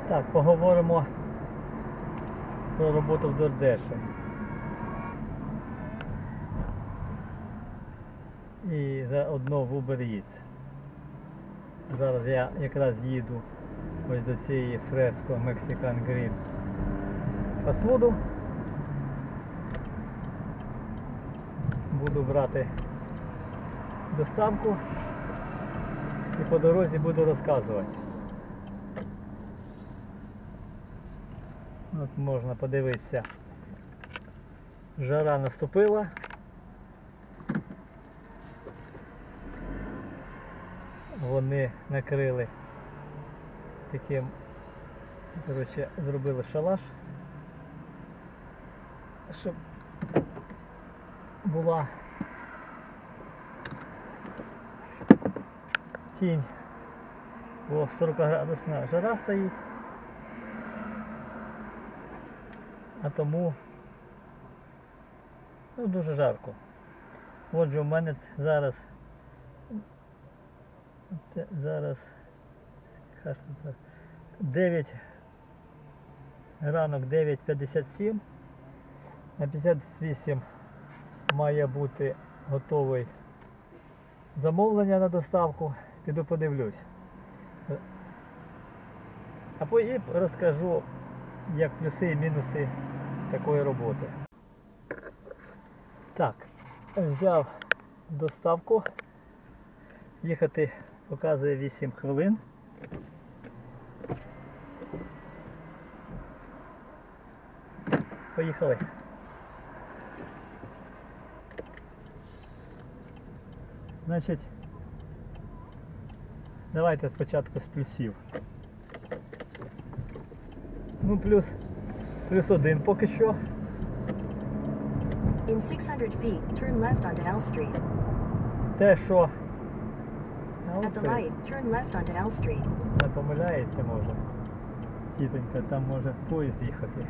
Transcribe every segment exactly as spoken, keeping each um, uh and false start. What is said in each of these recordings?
Так, поговоримо про роботу в Дордеші. І заодно в Uber Eats. Зараз я якраз їду ось до цієї Fresco Mexican Grill фастфуду. Буду брати доставку і по дорозі буду розказувати. От можна подивитися, жара наступила. Вони накрили таким, коротше, зробили шалаш, щоб була тінь, бо сорок градусна жара стоїть, а тому ну, дуже жарко. Отже, у мене зараз зараз дев'ять ранок, дев'ять п'ятдесят сім, на п'ятдесят вісім має бути готовий замовлення на доставку, піду подивлюсь. А потім розкажу, як плюси і мінуси такої роботи. Так, взяв доставку, їхати показує вісім хвилин. Поїхали. Значить, давайте спочатку з плюсів. Ну, плюс, плюс один поки що. In six hundred feet, turn left onto L Street. Те, що At the light, turn left onto L Street. не помиляється, може. Тітонька, там може поїзд їхати.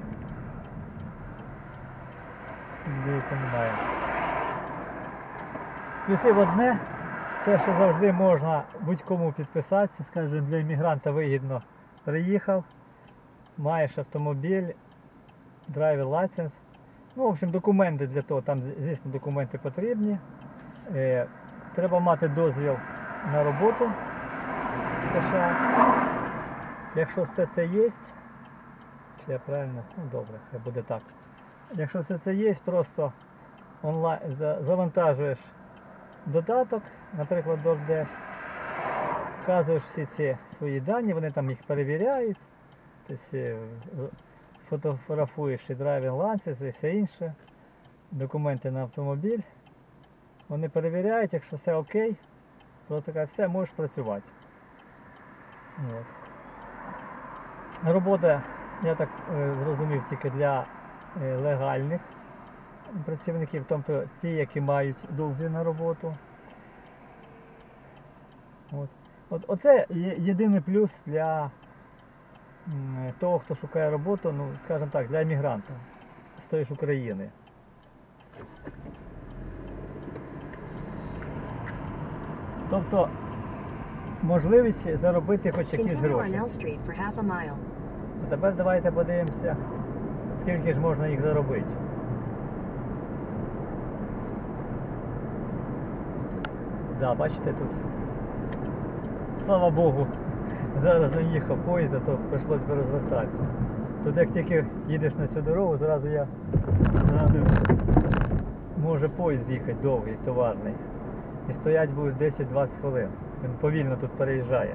Здається, немає. З плюсів одне, те, що завжди можна будь-кому підписатися, скажімо, для іммігранта вигідно. Приїхав, маєш автомобіль, драйвер лайсенс. Ну, в общем, документи для того, там, звісно, документи потрібні. Е, треба мати дозвіл на роботу в США. Якщо все це є, чи я правильно, ну добре, це буде так. Якщо все це є, просто онлайн завантажуєш додаток, наприклад, DoorDash, вказуєш всі ці свої дані, вони там їх перевіряють, тобто фотографуєш і драйвінг лайсенс і все інше, документи на автомобіль, вони перевіряють, якщо все окей, просто така, все, можеш працювати. От. Робота, я так е, зрозумів, тільки для е, легальних працівників, тобто ті, які мають дозвіл на роботу. От. От, оце є єдиний плюс для м, того, хто шукає роботу, ну, скажімо так, для іммігранта з тої ж України. Тобто можливість заробити хоч якісь гроші. А тепер давайте подивимося, скільки ж можна їх заробити. Да, бачите, тут, слава Богу, зараз не їхав поїзд, а то прийшлось би розвертатися. Тут як тільки їдеш на цю дорогу, зразу я згадую, може поїзд їхати довгий, товарний. І стоять будеш десять-двадцять хвилин. Він повільно тут переїжджає.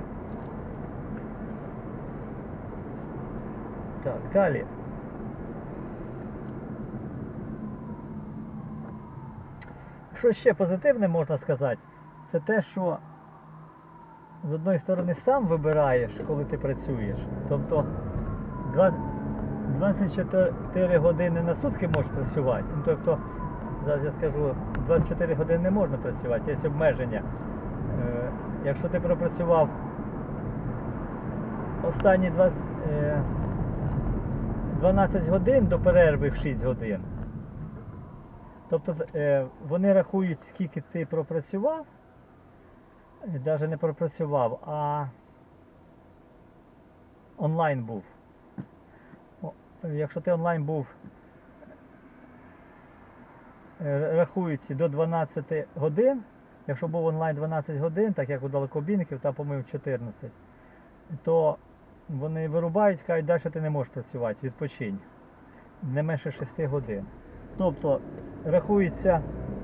Так, далі. Що ще позитивне можна сказати, це те, що з одної сторони сам вибираєш, коли ти працюєш. Тобто двадцять чотири години на сутки можеш працювати. Ну, тобто, зараз я скажу, двадцять чотири години не можна працювати, є обмеження. Е, якщо ти пропрацював останні двадцять, е, дванадцять годин до перерви в шість годин, тобто е, вони рахують, скільки ти пропрацював, навіть не пропрацював, а онлайн був. О, якщо ти онлайн був, е, рахується до дванадцяти годин, якщо був онлайн дванадцять годин, так як у далекобійників, там, по-моєму, чотирнадцять, то вони вирубають, кажуть, далі ти не можеш працювати, відпочинь. Не менше шести годин. Тобто рахується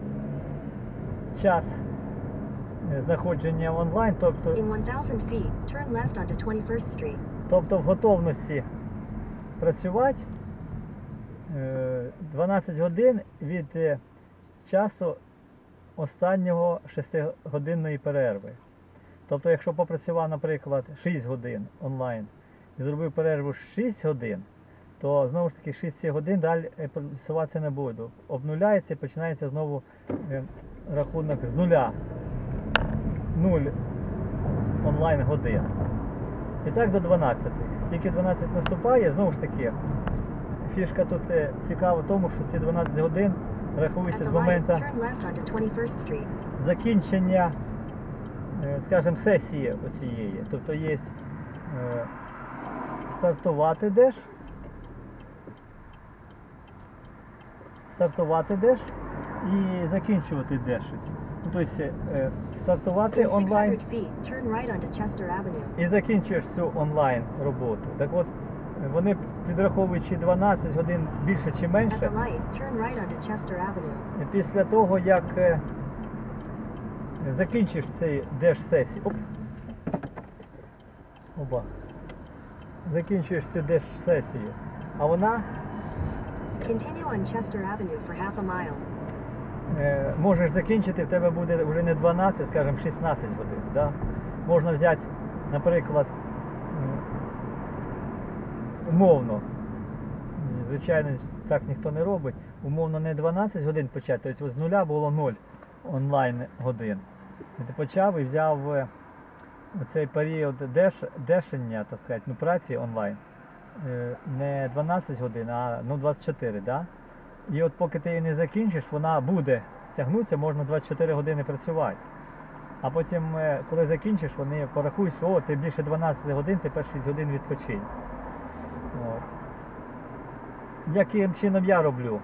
час знаходження онлайн, тобто, In one thousand feet, turn left onto twenty-first Street. тобто в готовності працювати е, дванадцять годин від е, часу останнього шестигодинної перерви. Тобто, якщо попрацював, наприклад, шість годин онлайн і зробив перерву шість годин, то знову ж таки шість годин далі працюватися не буду. Обнуляється і починається знову е, рахунок з нуля. нуль онлайн годин. І так до дванадцяти. Тільки дванадцять наступає, знову ж таки, фішка тут е, цікава в тому, що ці дванадцять годин At рахуються the з light, моменту turn left onto twenty-first Street. закінчення, е, скажімо, сесії оцієї. Тобто є е, стартувати деш, стартувати деш і закінчувати дешить. Ну, тобто е, стартувати In онлайн six hundred feet, turn right onto Chester Avenue. і закінчуєш цю онлайн роботу. Так от, е, вони підраховуючи дванадцять годин більше чи At менше, the light, turn right onto Chester Avenue. після того, як е, закінчиш цей деш-сесію, оп, оба, закінчуєш цю деш-сесію, а вона Continue on Chester Avenue for half a mile. е, можеш закінчити, в тебе буде вже не дванадцять, скажімо, шістнадцять годин. Да? Можна взяти, наприклад, м, умовно, м, звичайно, так ніхто не робить, умовно не дванадцять годин почати, тобто з нуля було нуль онлайн годин. І ти почав і взяв е, цей період деш, дешення, так сказати, ну, праці онлайн, е, не дванадцять годин, а ну, двадцять чотири, да? І от поки ти її не закінчиш, вона буде тягнутися, можна двадцять чотири години працювати. А потім, е, коли закінчиш, вони порахують, що о, ти більше дванадцять годин, тепер шість годин відпочинь. От. Яким чином я роблю?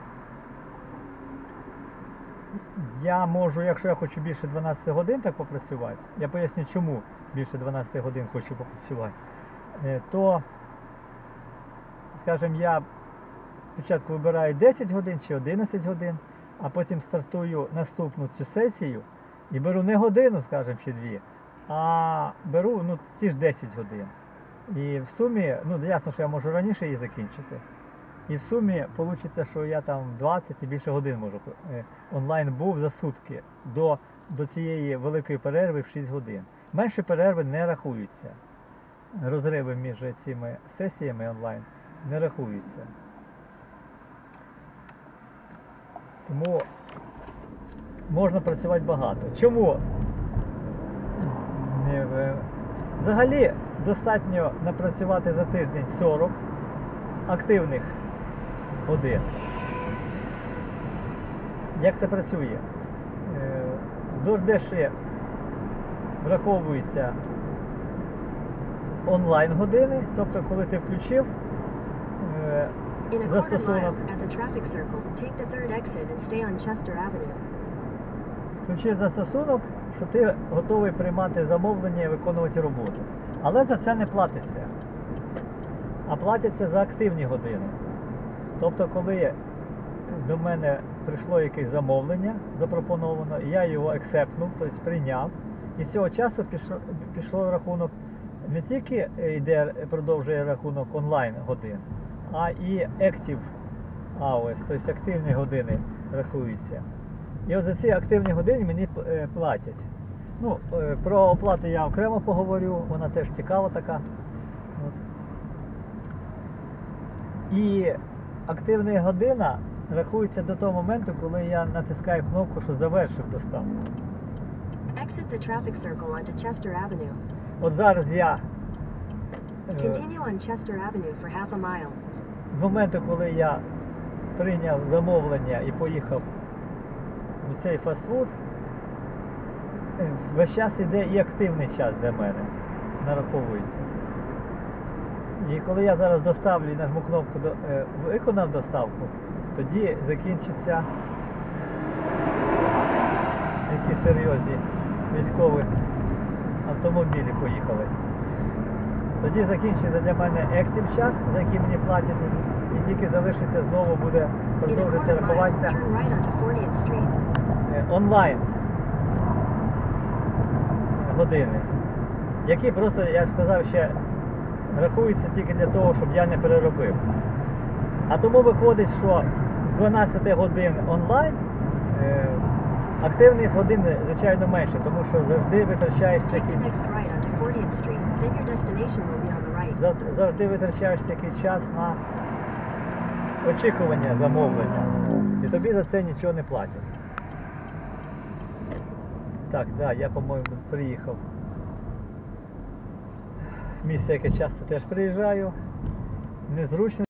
Я можу, якщо я хочу більше дванадцять годин так попрацювати, я поясню, чому більше дванадцять годин хочу попрацювати, е, то, скажімо, я спочатку вибираю десять годин чи одинадцять годин, а потім стартую наступну цю сесію і беру не годину, скажімо, чи дві, а беру ну, ці ж десять годин. І в сумі, ну ясно, що я можу раніше її закінчити. І в сумі вийде, що я там двадцять і більше годин можу е, онлайн був за сутки до, до цієї великої перерви в шість годин. Менші перерви не рахуються. Розриви між цими сесіями онлайн не рахуються. Тому можна працювати багато. Чому? Не, е, Взагалі достатньо напрацювати за тиждень сорок активних годин. Як це працює? До деші враховуються онлайн години, тобто коли ти включив е, In a quarter застосунок, mile, at the traffic circle, take the third exit and stay on Chester Avenue. включив застосунок, що ти готовий приймати замовлення і виконувати роботу. Але за це не платиться. А платяться за активні години. Тобто, коли до мене прийшло якесь замовлення, запропоновано, і я його акцептнув, тобто прийняв, і з цього часу пішло, пішло рахунок, не тільки йде, продовжує рахунок онлайн годин, а і active hours, тобто активні години рахуються. І от за ці активні години мені е, платять. Ну, е, про оплату я окремо поговорю, вона теж цікава така. От. І активна година рахується до того моменту, коли я натискаю кнопку, що завершив доставку. Exit the traffic circle onto Chester Avenue. От зараз я е, Continue on Chester Avenue for half a mile. з моменту, коли я прийняв замовлення і поїхав у цей фастфуд, весь час іде і активний час для мене, нараховується. І коли я зараз доставлю і нажму кнопку до, е, виконав доставку, тоді закінчиться які серйозні військові автомобілі поїхали. Тоді закінчиться для мене Active час, за який мені платять, і тільки залишиться знову буде In a продовжиться quarter mile, рахуватися turn right onto fortieth Street. е, онлайн години, які просто, я ж сказав, ще рахуються тільки для того, щоб я не переробив. А тому виходить, що з дванадцяти годин онлайн е, активних годин, звичайно, менше, тому що завжди витрачаєшся Take the якийсь, next right onto fortieth Street. Then your destination will be on the right. зав- завжди витрачаєшся якийсь час на очікування замовлення. І тобі за це нічого не платять. Так, да, я, по-моєму, приїхав. В місце, яке часто теж приїжджаю. Незручно.